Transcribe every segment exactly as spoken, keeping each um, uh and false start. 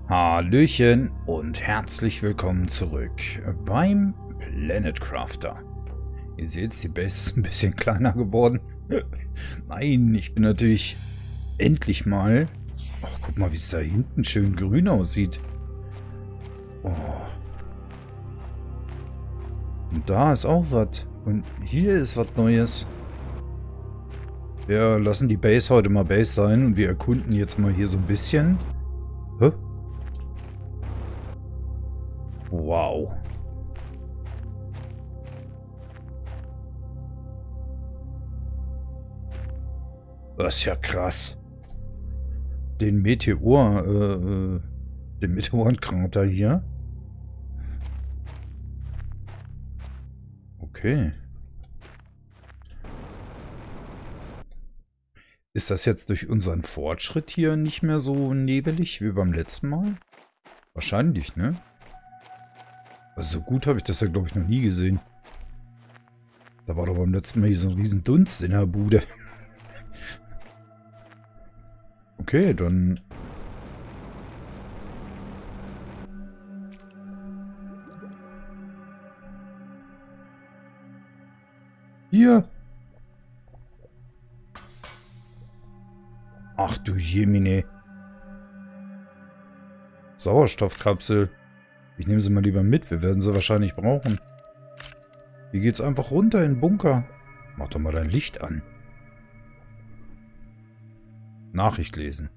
Hallöchen und herzlich willkommen zurück beim Planet Crafter. Ihr seht, die Base ist ein bisschen kleiner geworden. Nein, ich bin natürlich endlich mal... Ach, guck mal, wie es da hinten schön grün aussieht. Oh. Und da ist auch was. Und hier ist was Neues. Wir lassen die Base heute mal Base sein und wir erkunden jetzt mal hier so ein bisschen. Hä? Wow. Das ist ja krass. Den Meteor, äh, äh, den Meteorenkrater hier. Okay. Ist das jetzt durch unseren Fortschritt hier nicht mehr so nebelig wie beim letzten Mal? Wahrscheinlich, ne? Also so gut habe ich das ja, glaube ich, noch nie gesehen. Da war doch beim letzten Mal hier so ein riesen Dunst in der Bude. Okay, dann... Hier! Ach du Jemine. Sauerstoffkapsel. Ich nehme sie mal lieber mit. Wir werden sie wahrscheinlich brauchen. Hier geht's einfach runter in den Bunker. Mach doch mal dein Licht an. Nachricht lesen.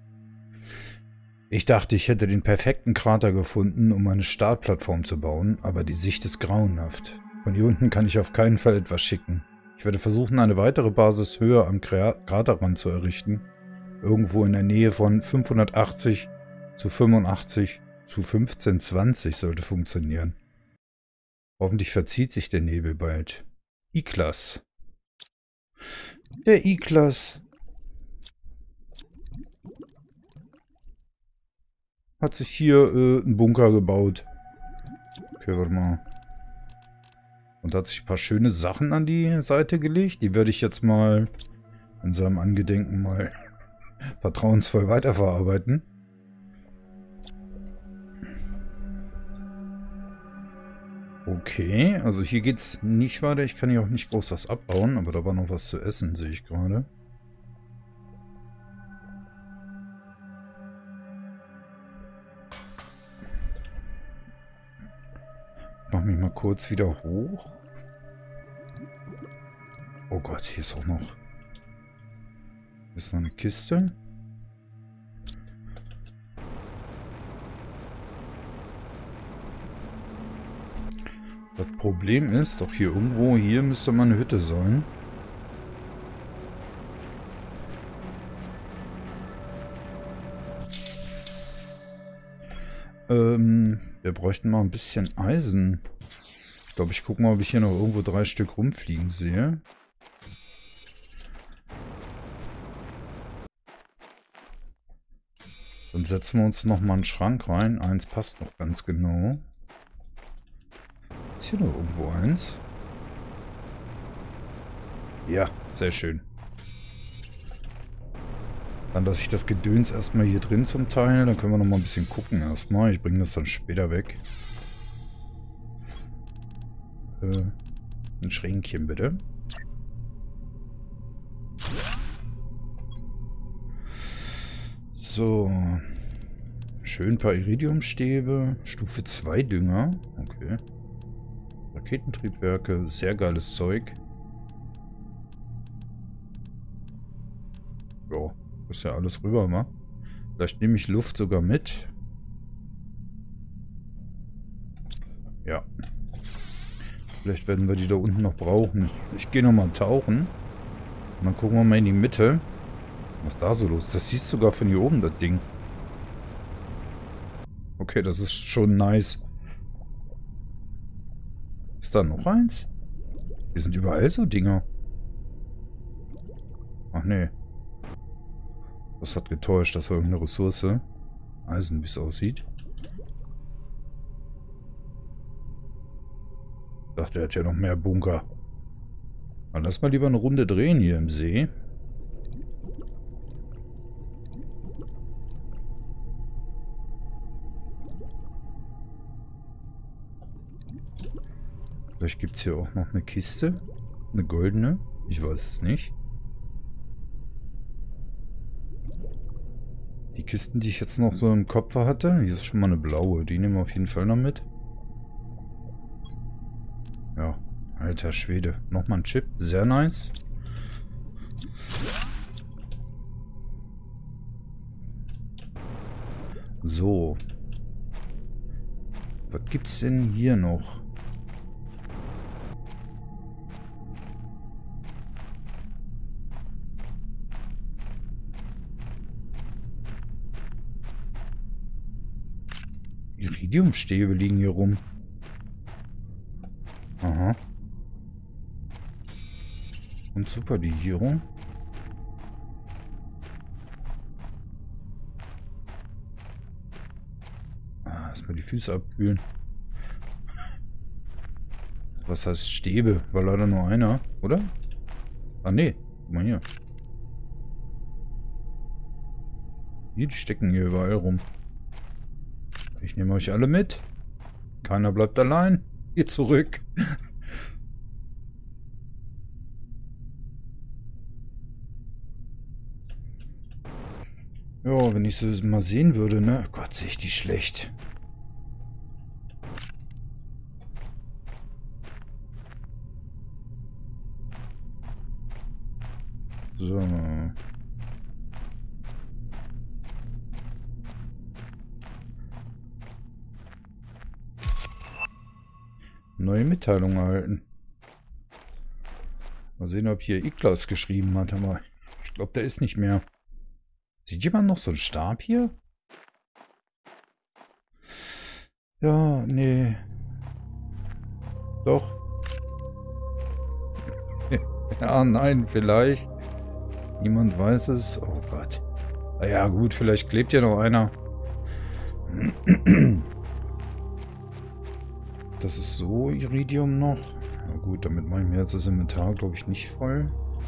Ich dachte, ich hätte den perfekten Krater gefunden, um eine Startplattform zu bauen, aber die Sicht ist grauenhaft. Von hier unten kann ich auf keinen Fall etwas schicken. Ich werde versuchen, eine weitere Basis höher am Kraterrand zu errichten. Irgendwo in der Nähe von fünfhundertachtzig zu fünfundachtzig zu fünfzehn zwanzig sollte funktionieren. Hoffentlich verzieht sich der Nebel bald. I-Class. Der I-Class hat sich hier äh, einen Bunker gebaut. Okay, warte mal. Und hat sich ein paar schöne Sachen an die Seite gelegt. Die werde ich jetzt mal in seinem Angedenken mal vertrauensvoll weiterverarbeiten. Okay, also hier geht's nicht weiter. Ich kann hier auch nicht groß was abbauen, aber da war noch was zu essen, sehe ich gerade. Ich mach mich mal kurz wieder hoch. Oh Gott, hier ist auch noch... Hier ist noch eine Kiste. Das Problem ist, doch hier irgendwo, hier müsste mal eine Hütte sein. Ähm, wir bräuchten mal ein bisschen Eisen. Ich glaube, ich gucke mal, ob ich hier noch irgendwo drei Stück rumfliegen sehe. Dann setzen wir uns noch mal einen Schrank rein. Eins passt noch ganz genau. Ist hier noch irgendwo eins? Ja, sehr schön. Dann lasse ich das Gedöns erstmal hier drin zum Teil. Dann können wir noch mal ein bisschen gucken erstmal. Ich bringe das dann später weg. Äh, ein Schränkchen bitte. So. Schön ein paar Iridiumstäbe. Stufe zwei Dünger. Okay. Raketentriebwerke. Sehr geiles Zeug. Jo. Ist ja alles rüber, ma. Vielleicht nehme ich Luft sogar mit. Ja. Vielleicht werden wir die da unten noch brauchen. Ich gehe nochmal tauchen. Und dann gucken wir mal in die Mitte. Was ist da so los? Das siehst du sogar von hier oben, das Ding. Okay, das ist schon nice. Ist da noch eins? Hier sind überall so Dinger. Ach nee. Das hat getäuscht. Das war irgendeine Ressource. Eisen, wie es aussieht. Ich dachte, er hat ja noch mehr Bunker. Dann lass mal lieber eine Runde drehen hier im See. Vielleicht gibt es hier auch noch eine Kiste. Eine goldene. Ich weiß es nicht. Die Kisten, die ich jetzt noch so im Kopf hatte. Hier ist schon mal eine blaue. Die nehmen wir auf jeden Fall noch mit. Ja, alter Schwede. Nochmal ein Chip. Sehr nice. So. Was gibt's denn hier noch? Iridiumstäbe liegen hier rum. Aha. Und Superlegierung. Ah, erstmal die Füße abkühlen. Was heißt Stäbe? War leider nur einer, oder? Ah, nee. Guck mal hier. Hier, die stecken hier überall rum. Ich nehme euch alle mit. Keiner bleibt allein. Geht zurück. Ja, wenn ich sie mal sehen würde, ne? Gott, sehe ich die schlecht. So. Neue Mitteilung erhalten. Mal sehen, ob hier Iklas geschrieben hat, aber ich glaube, der ist nicht mehr. Sieht jemand noch so einen Stab hier? Ja, nee. Doch. Ja, nein, vielleicht. Niemand weiß es. Oh Gott. Na ja, gut, vielleicht klebt ja noch einer. Das ist so Iridium noch. Na gut, damit mache ich mir jetzt das Inventar, glaube ich, nicht voll.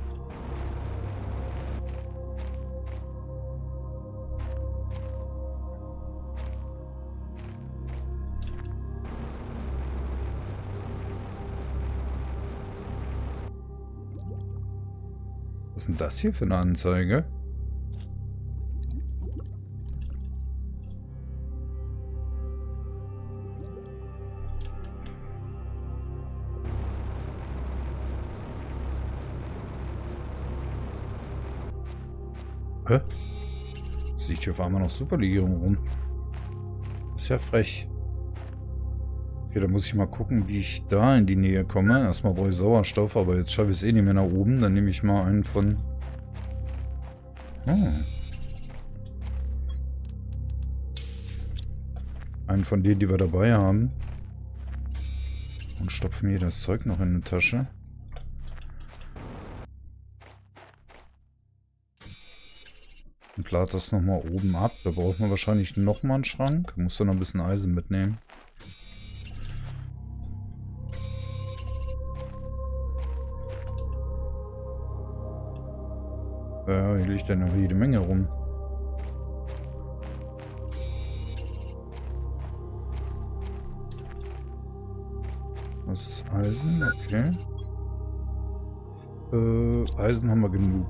Was ist denn das hier für eine Anzeige? Hä? Jetzt liegt hier auf einmal noch Superlegierung rum. Das ist ja frech. Okay, da muss ich mal gucken, wie ich da in die Nähe komme. Erstmal brauche ich Sauerstoff, aber jetzt schaffe ich es eh nicht mehr nach oben. Dann nehme ich mal einen von... Oh. Einen von denen, die wir dabei haben. Und stopfe mir das Zeug noch in die Tasche. Und lade das nochmal oben ab. Da braucht man wahrscheinlich nochmal einen Schrank. Muss dann noch ein bisschen Eisen mitnehmen. Ja, hier liegt ja noch jede Menge rum. Was ist Eisen? Okay. Äh, Eisen haben wir genug.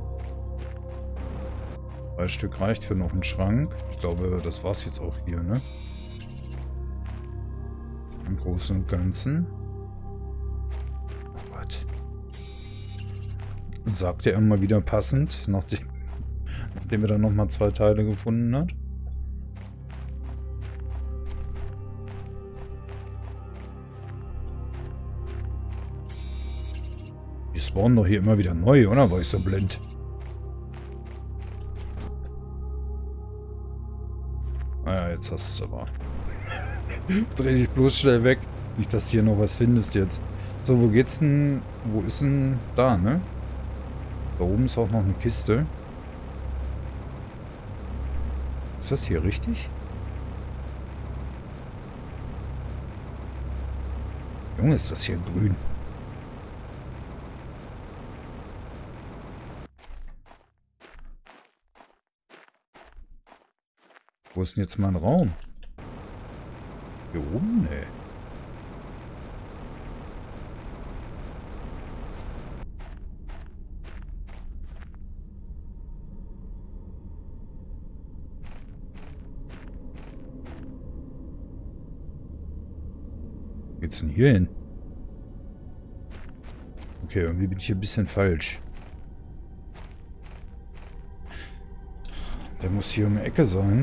Drei Stück reicht für noch einen Schrank. Ich glaube, das war's jetzt auch hier, ne? Im Großen und Ganzen. Oh Gott. Sagt er immer wieder passend, nachdem, nachdem er dann nochmal zwei Teile gefunden hat. Die spawnen doch hier immer wieder neu, oder? War ich so blind? Naja, jetzt hast du es aber. Dreh dich bloß schnell weg. Nicht, dass du hier noch was findest jetzt. So, wo geht's denn? Wo ist denn da, ne? Da oben ist auch noch eine Kiste. Ist das hier richtig? Junge, ist das hier grün. Wo ist denn jetzt mein Raum? Hier oben? Nee. geht's denn hier hin? Okay, irgendwie bin ich hier ein bisschen falsch. Der muss hier um die Ecke sein.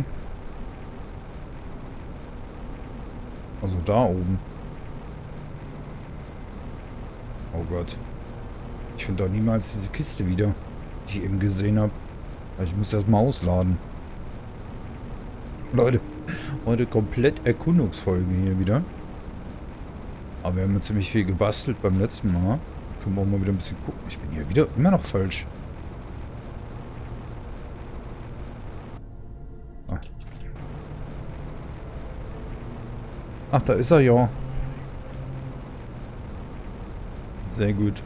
Also da oben. Oh Gott. Ich finde doch niemals diese Kiste wieder, die ich eben gesehen habe. Ich muss das mal ausladen. Leute, heute komplett Erkundungsfolge hier wieder. Aber wir haben ja ziemlich viel gebastelt beim letzten Mal. Können wir auch mal wieder ein bisschen gucken. Ich bin hier wieder immer noch falsch. Ah. Ach, da ist er ja. Sehr gut.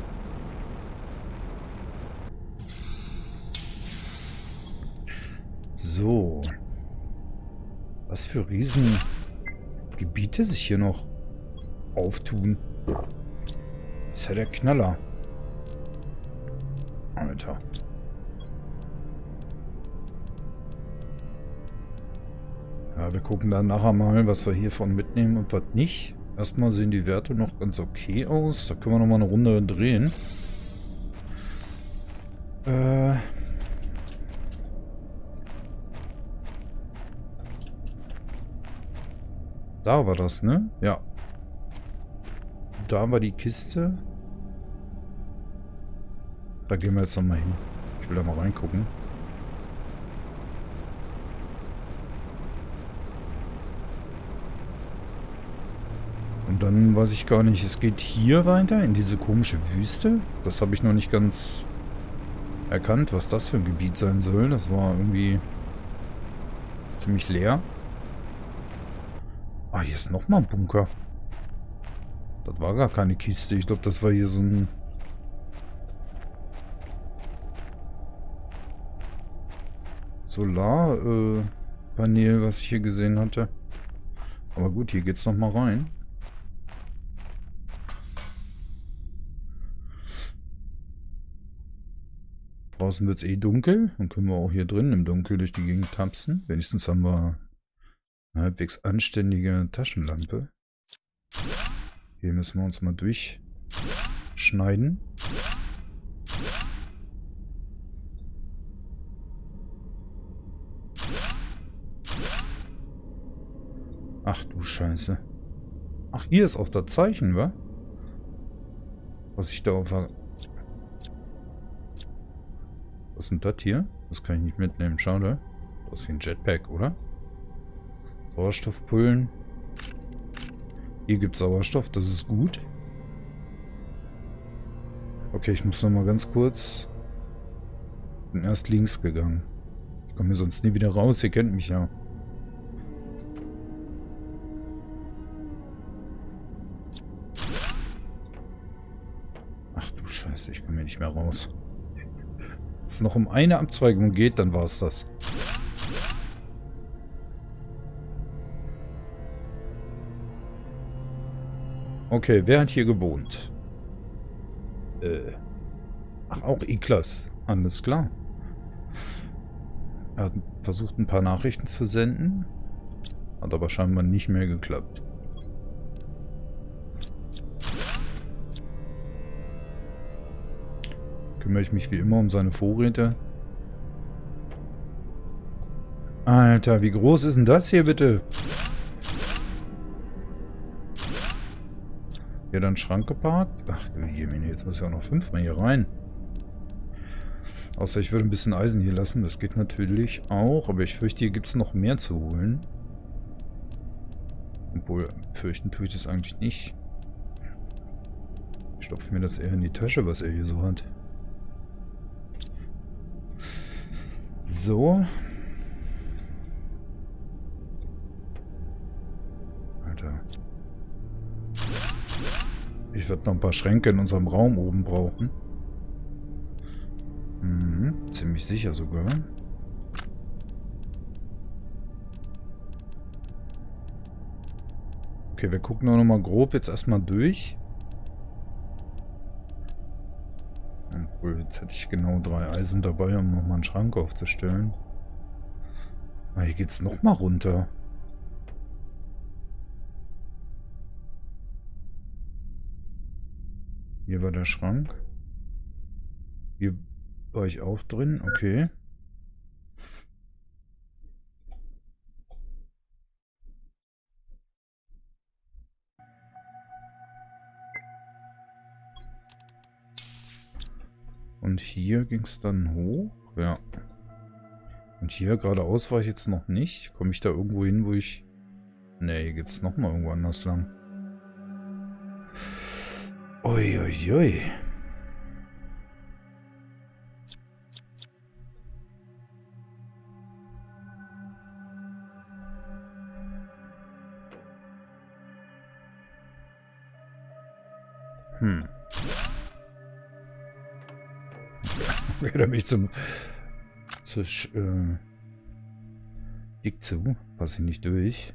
So. Was für Riesengebiete sich hier noch auftun. Das ist ja der Knaller. Alter. Ja, wir gucken dann nachher mal, was wir hiervon mitnehmen und was nicht. Erstmal sehen die Werte noch ganz okay aus. Da können wir noch mal eine Runde drehen. Äh... Da war das, ne? Ja. Da war die Kiste. Da gehen wir jetzt nochmal hin. Ich will da mal reingucken. Und dann weiß ich gar nicht, es geht hier weiter in diese komische Wüste. Das habe ich noch nicht ganz erkannt, was das für ein Gebiet sein soll. Das war irgendwie ziemlich leer. Ah, hier ist nochmal ein Bunker. Das war gar keine Kiste. Ich glaube, das war hier so ein... Solarpanel, äh, was ich hier gesehen hatte. Aber gut, hier geht's nochmal rein. Draußen wird es eh dunkel. Dann können wir auch hier drin im Dunkel durch die Gegend tapsen. Wenigstens haben wir eine halbwegs anständige Taschenlampe. Hier müssen wir uns mal durchschneiden. Ach du Scheiße. Ach, hier ist auch das Zeichen, wa? Was ich da auf... Was ist denn das hier? Das kann ich nicht mitnehmen, schade. Das ist wie ein Jetpack, oder? Sauerstoffpullen. Hier gibt es Sauerstoff, das ist gut. Okay, ich muss noch mal ganz kurz... Bin erst links gegangen. Ich komme hier sonst nie wieder raus, ihr kennt mich ja. Ach du Scheiße, ich komme hier nicht mehr raus. Wenn es noch um eine Abzweigung geht, dann war es das. Okay, wer hat hier gewohnt? Äh. Ach, auch Iklas. Alles klar. Er hat versucht, ein paar Nachrichten zu senden. Hat aber scheinbar nicht mehr geklappt. Kümmere ich mich wie immer um seine Vorräte. Alter, wie groß ist denn das hier bitte? Hier dann Schrank geparkt. Ach du Jemine, jetzt muss ich auch noch fünfmal hier rein. Außer ich würde ein bisschen Eisen hier lassen. Das geht natürlich auch. Aber ich fürchte, hier gibt es noch mehr zu holen. Obwohl, fürchten tue ich das eigentlich nicht. Ich stopfe mir das eher in die Tasche, was er hier so hat. So. Alter. Ich werde noch ein paar Schränke in unserem Raum oben brauchen. Mhm, ziemlich sicher sogar. Okay, wir gucken auch noch mal grob jetzt erstmal durch. Obwohl, jetzt hätte ich genau drei Eisen dabei, um nochmal einen Schrank aufzustellen. Aber hier geht es nochmal runter. Hier war der Schrank. Hier war ich auch drin. Okay. Und hier ging es dann hoch. Ja. Und hier geradeaus war ich jetzt noch nicht. Komme ich da irgendwo hin, wo ich... Ne, hier geht es nochmal irgendwo anders lang. Uiuiui. Ui, ui. Hm. Werde mich zum... zu... Äh, dick zu. Passe ich nicht durch.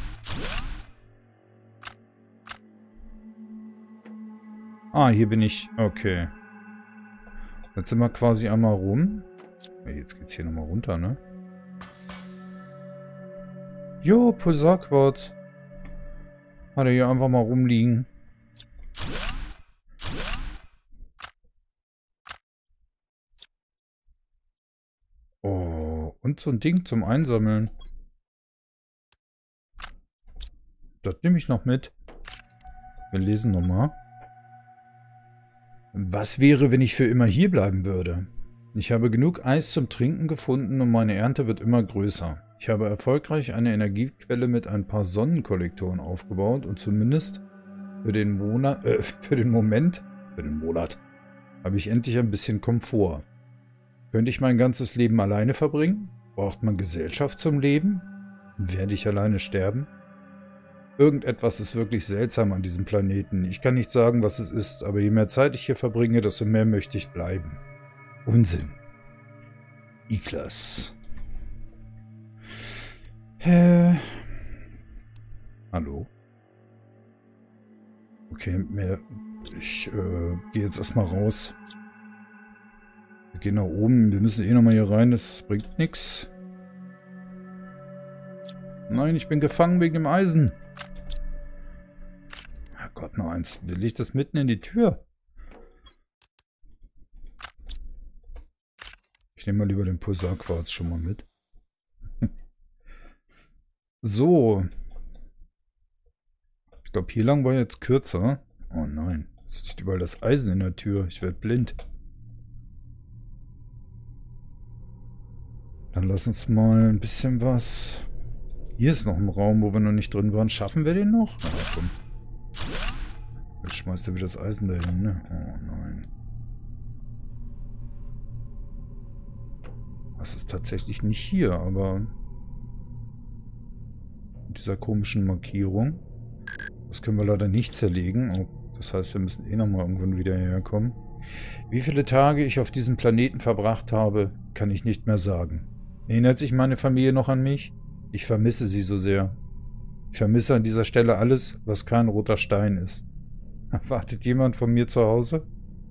Ah, hier bin ich. Okay. Jetzt sind wir quasi einmal rum. Jetzt geht's hier nochmal runter, ne? Jo, Pulsarquarz. Hat er hier einfach mal rumliegen. Oh, und so ein Ding zum Einsammeln. Das nehme ich noch mit. Wir lesen nochmal. Was wäre, wenn ich für immer hier bleiben würde? Ich habe genug Eis zum Trinken gefunden und meine Ernte wird immer größer. Ich habe erfolgreich eine Energiequelle mit ein paar Sonnenkollektoren aufgebaut und zumindest für den Monat, äh, für den Moment, für den Monat, habe ich endlich ein bisschen Komfort. Könnte ich mein ganzes Leben alleine verbringen? Braucht man Gesellschaft zum Leben? Werde ich alleine sterben? Irgendetwas ist wirklich seltsam an diesem Planeten. Ich kann nicht sagen, was es ist, aber je mehr Zeit ich hier verbringe, desto mehr möchte ich bleiben. Unsinn. Iklas. Hä? Hallo? Okay, mehr. Ich äh, gehe jetzt erstmal raus. Wir gehen nach oben. Wir müssen eh nochmal hier rein. Das bringt nichts. Nein, ich bin gefangen wegen dem Eisen. Gott, noch eins. Der legt das mitten in die Tür. Ich nehme mal lieber den Pulsarquarz schon mal mit. So. Ich glaube, hier lang war jetzt kürzer. Oh nein. Es liegt überall das Eisen in der Tür. Ich werde blind. Dann lass uns mal ein bisschen was... Hier ist noch ein Raum, wo wir noch nicht drin waren. Schaffen wir den noch? Na, komm. Jetzt schmeißt er wieder das Eisen dahin, ne? Oh nein. Das ist tatsächlich nicht hier, aber... Mit dieser komischen Markierung. Das können wir leider nicht zerlegen. Oh, das heißt, wir müssen eh nochmal irgendwann wieder herkommen. Wie viele Tage ich auf diesem Planeten verbracht habe, kann ich nicht mehr sagen. Erinnert sich meine Familie noch an mich? Ich vermisse sie so sehr. Ich vermisse an dieser Stelle alles, was kein roter Stein ist. Wartet jemand von mir zu Hause?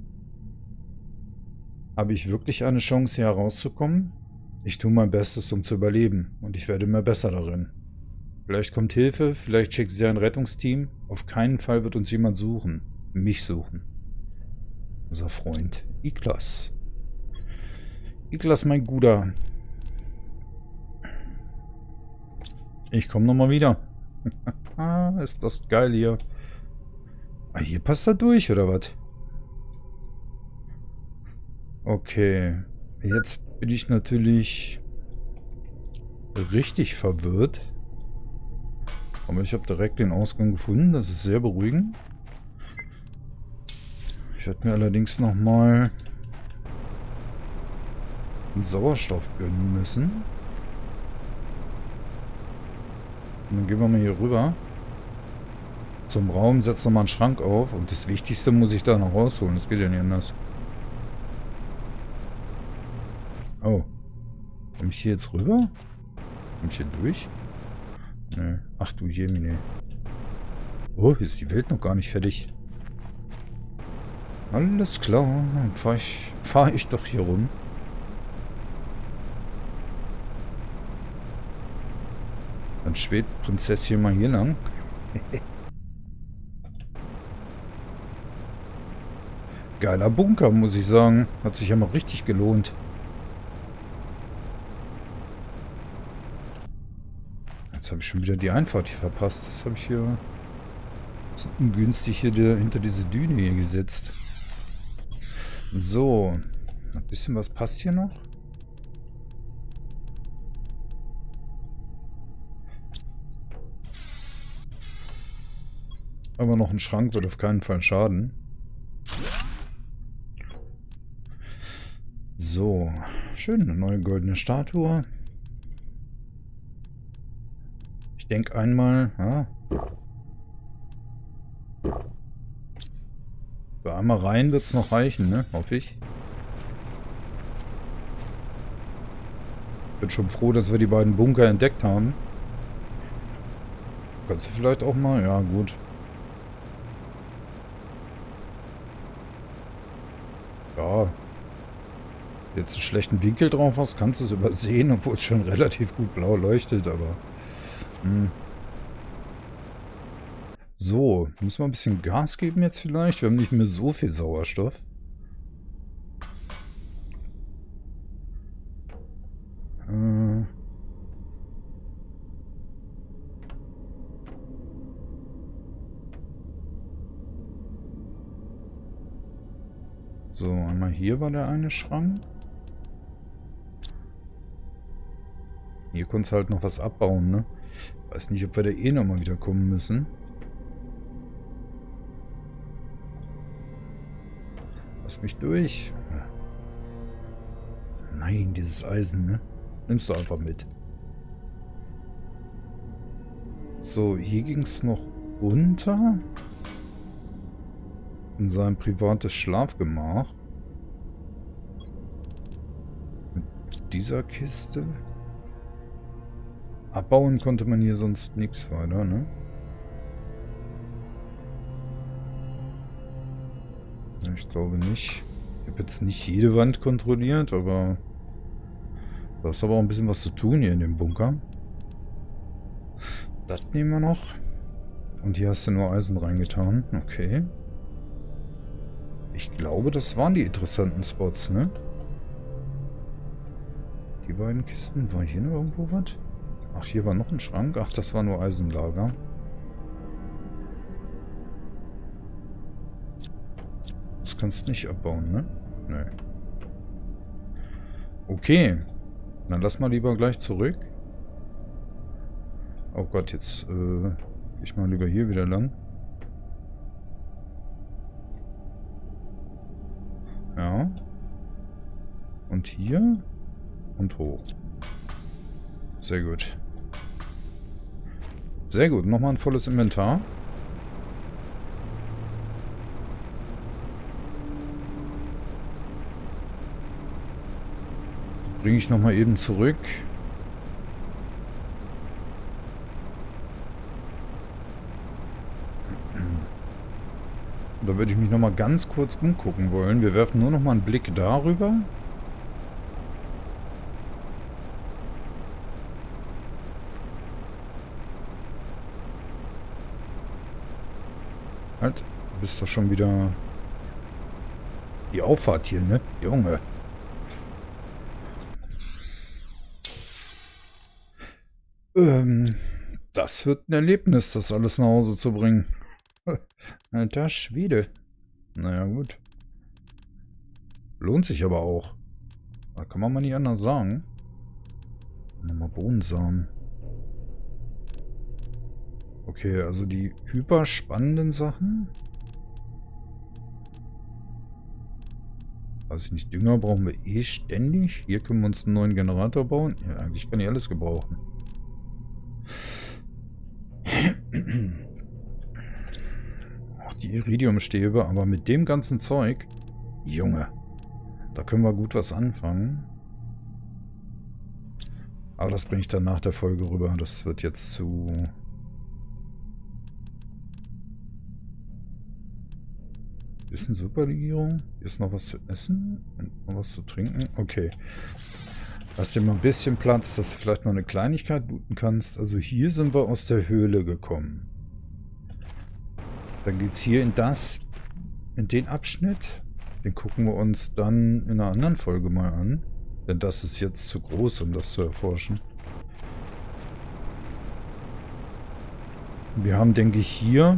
Habe ich wirklich eine Chance, hier herauszukommen? Ich tue mein Bestes, um zu überleben, und ich werde immer besser darin. Vielleicht kommt Hilfe, vielleicht schickt sie ein Rettungsteam. Auf keinen Fall wird uns jemand suchen. Mich suchen. Unser Freund Iklas. Iklas, mein Guter. Ich komme nochmal wieder. Ist das geil hier. Ah, hier passt er durch, oder was? Okay. Jetzt bin ich natürlich richtig verwirrt. Aber ich habe direkt den Ausgang gefunden. Das ist sehr beruhigend. Ich werde mir allerdings nochmal einen Sauerstoff gönnen müssen. Und dann gehen wir mal hier rüber. Zum Raum, setzt nochmal einen Schrank auf. Und das Wichtigste muss ich da noch rausholen. Das geht ja nicht anders. Oh. Komme ich hier jetzt rüber? Komme ich hier durch? Nee. Ach du Jemine. Oh, hier ist die Welt noch gar nicht fertig. Alles klar. Dann fahre ich, fahr ich doch hier rum. Dann schwebt Prinzesschen mal hier lang. Geiler Bunker, muss ich sagen. Hat sich ja mal richtig gelohnt. Jetzt habe ich schon wieder die Einfahrt hier verpasst. Das habe ich hier... Das ist ungünstig hier der, hinter diese Düne hier gesetzt. So. Ein bisschen was passt hier noch. Aber noch ein Schrank wird auf keinen Fall schaden. So. Schön, eine neue goldene Statue. Ich denke einmal... Ja, für einmal rein wird es noch reichen, ne? Hoffe ich. Bin schon froh, dass wir die beiden Bunker entdeckt haben. Kannst du vielleicht auch mal... Ja, gut. Ja. Jetzt einen schlechten Winkel drauf hast, kannst du es übersehen, obwohl es schon relativ gut blau leuchtet, aber... Hm. So, müssen wir ein bisschen Gas geben jetzt vielleicht? Wir haben nicht mehr so viel Sauerstoff. Äh... So, einmal hier war der eine Schrank. Hier konnte es halt noch was abbauen, ne? Weiß nicht, ob wir da eh nochmal wieder kommen müssen. Lass mich durch. Nein, dieses Eisen, ne? Nimmst du einfach mit. So, hier ging es noch runter. In sein privates Schlafgemach. Mit dieser Kiste. Abbauen konnte man hier sonst nichts weiter, ne? Ich glaube nicht. Ich habe jetzt nicht jede Wand kontrolliert, aber da ist aber auch ein bisschen was zu tun hier in dem Bunker. Das nehmen wir noch. Und hier hast du nur Eisen reingetan. Okay. Ich glaube, das waren die interessanten Spots, ne? Die beiden Kisten. War hier noch irgendwo was? Ach, hier war noch ein Schrank. Ach, das war nur Eisenlager. Das kannst du nicht abbauen, ne? Nee. Okay. Dann lass mal lieber gleich zurück. Oh Gott, jetzt äh, gehe ich mal lieber hier wieder lang. Ja. Und hier. Und hoch. Sehr gut. Sehr gut. Nochmal ein volles Inventar. Bringe ich nochmal eben zurück. Da würde ich mich nochmal ganz kurz umgucken wollen. Wir werfen nur nochmal einen Blick darüber. Halt, du bist doch schon wieder die Auffahrt hier, ne? Junge. Ähm, das wird ein Erlebnis, das alles nach Hause zu bringen. Alter Schwede. Naja, gut. Lohnt sich aber auch. Da kann man mal nicht anders sagen. Nochmal Bohnensamen. Okay, also die hyper spannenden Sachen. Weiß ich nicht, Dünger brauchen wir eh ständig. Hier können wir uns einen neuen Generator bauen. Ja, eigentlich kann ich alles gebrauchen. Auch die Iridiumstäbe, aber mit dem ganzen Zeug, Junge, da können wir gut was anfangen. Aber das bringe ich dann nach der Folge rüber. Das wird jetzt zu... Ist eine Superlegierung? Ist noch was zu essen? Und noch was zu trinken? Okay. Lass dir mal ein bisschen Platz, dass du vielleicht noch eine Kleinigkeit looten kannst. Also hier sind wir aus der Höhle gekommen. Dann geht es hier in das, in den Abschnitt. Den gucken wir uns dann in einer anderen Folge mal an. Denn das ist jetzt zu groß, um das zu erforschen. Wir haben, denke ich, hier...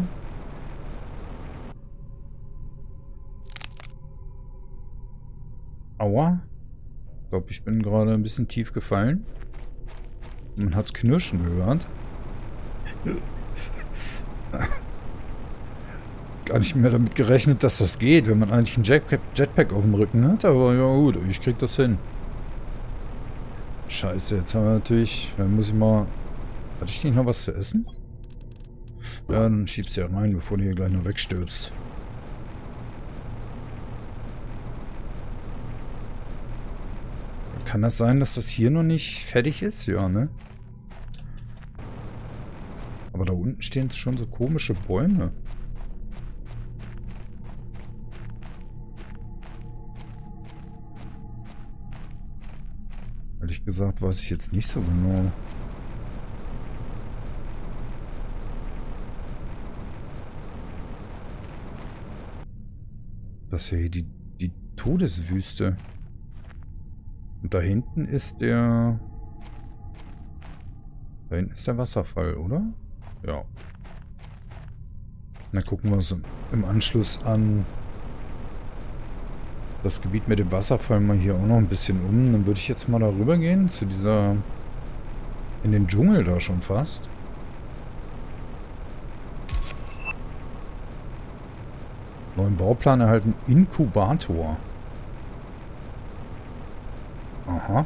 Aua. Ich glaube, ich bin gerade ein bisschen tief gefallen. Man hat es knirschen gehört. Gar nicht mehr damit gerechnet, dass das geht, wenn man eigentlich einen Jetpack, Jetpack auf dem Rücken hat. Aber ja gut, ich krieg das hin. Scheiße, jetzt haben wir natürlich... Dann muss ich mal... Hatte ich nicht noch was zu essen? Ja, dann schiebst du ja rein, bevor du hier gleich noch wegstürzt. Kann das sein, dass das hier noch nicht fertig ist? Ja, ne? Aber da unten stehen schon so komische Bäume. Ehrlich gesagt weiß ich jetzt nicht so genau. Das ist ja hier die, die Todeswüste. Und da hinten ist der... Da hinten ist der Wasserfall, oder? Ja. Dann gucken wir uns im Anschluss an das Gebiet mit dem Wasserfall mal hier auch noch ein bisschen um. Dann würde ich jetzt mal darüber gehen, zu dieser... in den Dschungel da schon fast. Neuen Bauplan erhalten. Inkubator. Aha.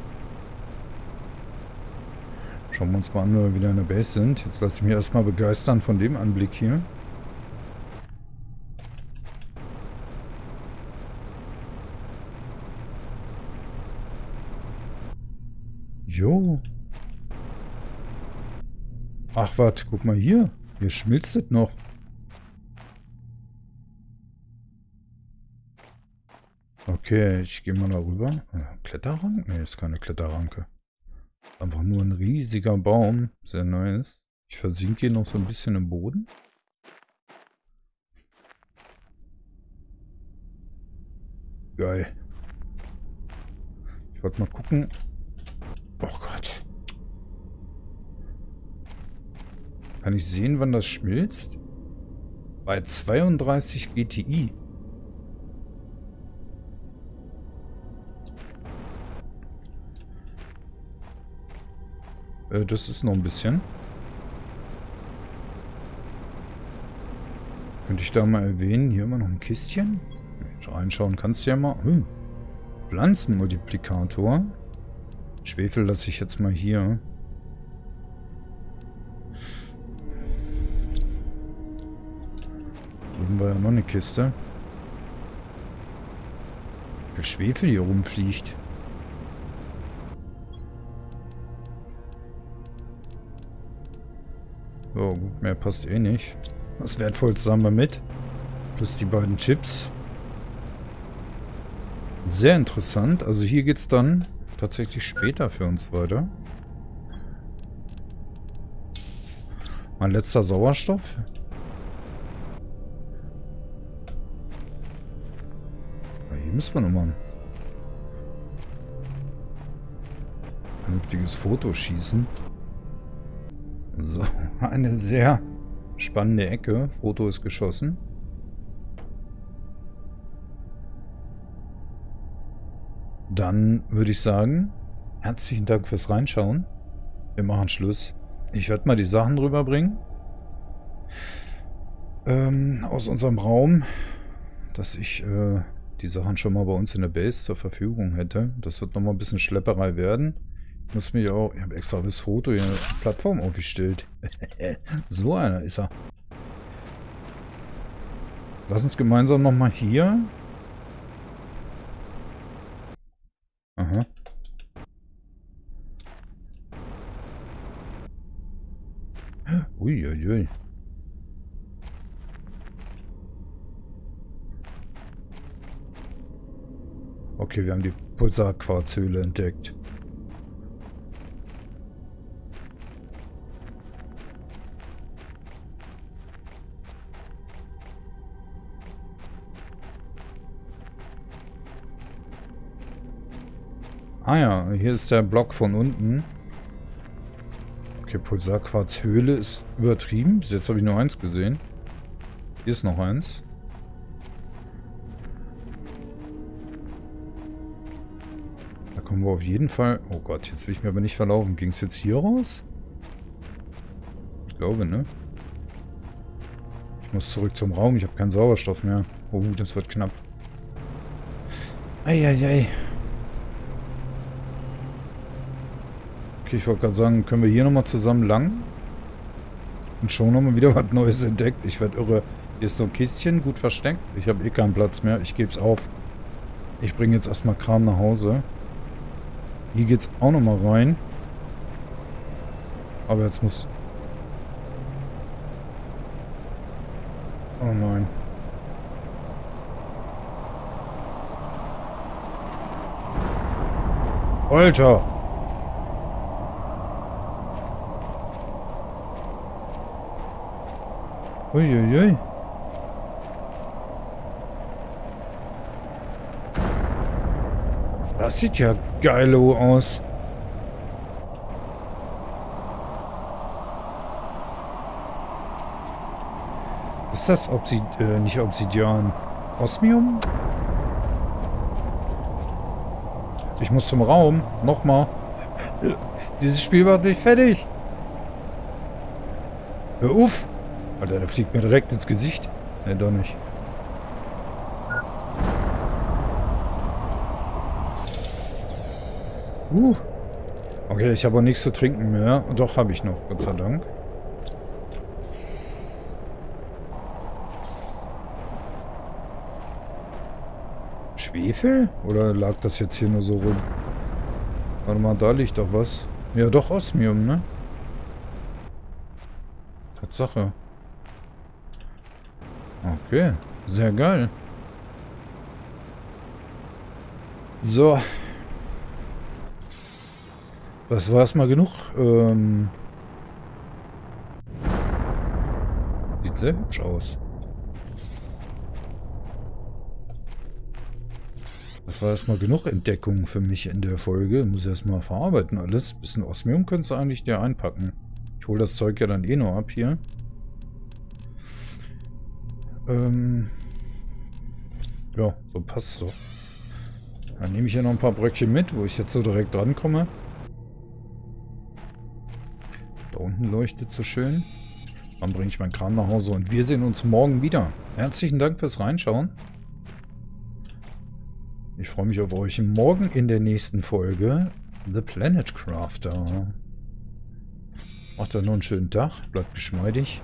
Schauen wir uns mal an, wenn wir wieder in der Base sind. Jetzt lasse ich mich erstmal begeistern von dem Anblick hier. Jo. Ach, was? Guck mal hier. Hier schmilzt es noch. Okay, ich gehe mal darüber. Äh, Kletterrank? Ne, ist keine Kletterranke. Einfach nur ein riesiger Baum. Sehr nice. Ich versinke hier noch so ein bisschen im Boden. Geil. Ich wollte mal gucken. Oh Gott. Kann ich sehen, wann das schmilzt? Bei zweiunddreißig G T I. Äh, das ist noch ein bisschen. Könnte ich da mal erwähnen, hier immer noch ein Kistchen. Reinschauen kannst du ja mal. Hm. Pflanzenmultiplikator. Schwefel lasse ich jetzt mal hier. Drüben war ja noch eine Kiste. Wie viel Schwefel hier rumfliegt. So, gut, mehr passt eh nicht. Das Wertvollste haben wir mit. Plus die beiden Chips. Sehr interessant. Also hier geht es dann tatsächlich später für uns weiter. Mein letzter Sauerstoff. Ja, hier müssen wir nochmal ein vernünftiges Foto schießen. So, eine sehr spannende Ecke. Foto ist geschossen. Dann würde ich sagen, herzlichen Dank fürs Reinschauen. Wir machen Schluss. Ich werde mal die Sachen rüberbringen. Ähm, aus unserem Raum, dass ich äh, die Sachen schon mal bei uns in der Base zur Verfügung hätte. Das wird nochmal ein bisschen Schlepperei werden. Ich muss mich auch... Ich habe extra das Foto hier auf die Plattform aufgestellt. So einer ist er. Lass uns gemeinsam nochmal hier... Aha. Uiuiui. Ui. Okay, wir haben die Pulsarquarzhöhle entdeckt. Ah ja, hier ist der Block von unten. Okay, Pulsarquarzhöhle ist übertrieben. Bis jetzt habe ich nur eins gesehen. Hier ist noch eins. Da kommen wir auf jeden Fall... Oh Gott, jetzt will ich mir aber nicht verlaufen. Ging es jetzt hier raus? Ich glaube, ne? Ich muss zurück zum Raum. Ich habe keinen Sauerstoff mehr. Oh, das wird knapp. Eieiei. Okay, ich wollte gerade sagen, können wir hier nochmal zusammen lang? Und schon nochmal wieder was Neues entdeckt. Ich werde irre. Hier ist noch ein Kistchen, gut versteckt. Ich habe eh keinen Platz mehr. Ich gebe es auf. Ich bringe jetzt erstmal Kram nach Hause. Hier geht's auch nochmal rein. Aber jetzt muss... Oh nein. Alter! Uiuiui. Das sieht ja geil aus. Ist das Obsid äh, nicht Obsidian? Osmium? Ich muss zum Raum. Nochmal. Dieses Spiel macht nicht fertig. Hör auf. Alter, der fliegt mir direkt ins Gesicht. Ne, doch nicht. Uh. Okay, ich habe auch nichts zu trinken mehr. Doch, habe ich noch, Gott sei Dank. Schwefel? Oder lag das jetzt hier nur so rum? Warte mal, da liegt doch was. Ja, doch Osmium, ne? Tatsache. Okay, sehr geil. So. Das war erstmal genug. Ähm Sieht sehr hübsch aus. Das war erstmal genug Entdeckung für mich in der Folge. Muss erstmal verarbeiten alles. Bisschen Osmium könntest du eigentlich dir einpacken. Ich hole das Zeug ja dann eh noch ab hier. Ähm ja, so passt so. Dann nehme ich hier noch ein paar Bröckchen mit, wo ich jetzt so direkt dran komme. Da unten leuchtet so schön. Dann bringe ich meinen Kram nach Hause und wir sehen uns morgen wieder. Herzlichen Dank fürs Reinschauen. Ich freue mich auf euch morgen in der nächsten Folge The Planet Crafter. Macht dann noch einen schönen Tag, bleibt geschmeidig.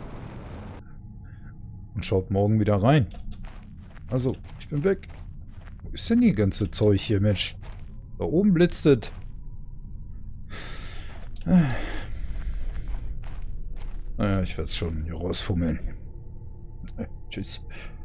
Und schaut morgen wieder rein. Also, ich bin weg. Wo ist denn die ganze Zeug hier, Mensch? Da oben blitzt es. Naja, ich werde es schon hier rausfummeln. Tschüss.